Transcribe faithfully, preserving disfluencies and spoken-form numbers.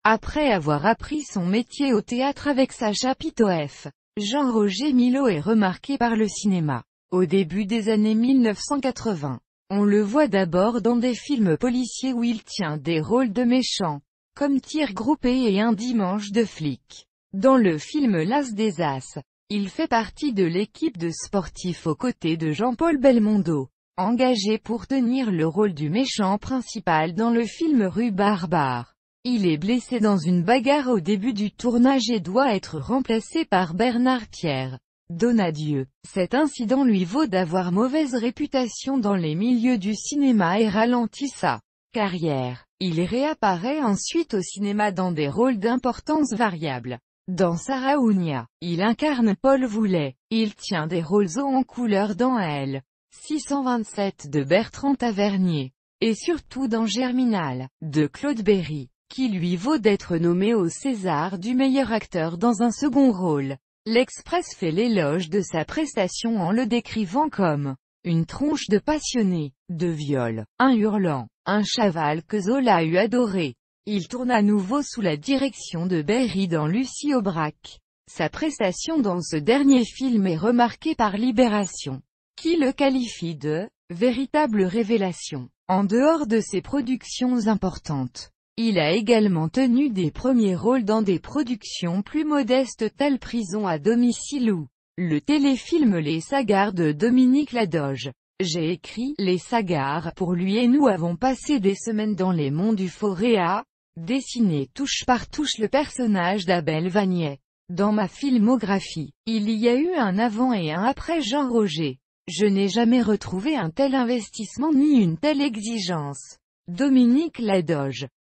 Après avoir appris son métier au théâtre avec Sacha Pitoëff, Jean-Roger Milhaud est remarqué par le cinéma. Au début des années mille neuf cent quatre-vingts, on le voit d'abord dans des films policiers où il tient des rôles de méchants, comme Tir groupé et Un dimanche de flic. Dans le film L'As des As, il fait partie de l'équipe de sportifs aux côtés de Jean-Paul Belmondo, engagé pour tenir le rôle du méchant principal dans le film Rue Barbare. Il est blessé dans une bagarre au début du tournage et doit être remplacé par Bernard Pierre Donadieu. Cet incident lui vaut d'avoir mauvaise réputation dans les milieux du cinéma et ralentit sa carrière. Il réapparaît ensuite au cinéma dans des rôles d'importance variable. Dans Sarah Ounia, il incarne Paul Voulet. Il tient des rôles hauts en couleur dans L. six cent vingt-sept de Bertrand Tavernier, et surtout dans Germinal, de Claude Berry, qui lui vaut d'être nommé au César du meilleur acteur dans un second rôle. L'Express fait l'éloge de sa prestation en le décrivant comme une tronche de passionné, de viol, un hurlant, un chaval que Zola eût adoré. Il tourne à nouveau sous la direction de Berry dans Lucie Aubrac. Sa prestation dans ce dernier film est remarquée par Libération, qui le qualifie de « véritable révélation ». En dehors de ses productions importantes, il a également tenu des premiers rôles dans des productions plus modestes telles Prison à domicile ou le téléfilm Les Sagars de Dominique Ladoge. J'ai écrit « Les Sagars » pour lui et nous avons passé des semaines dans les monts du Forêt à dessiner touche par touche le personnage d'Abel Vanier. Dans ma filmographie, il y a eu un avant et un après Jean Roger. Je n'ai jamais retrouvé un tel investissement ni une telle exigence. Dominique Ladoge.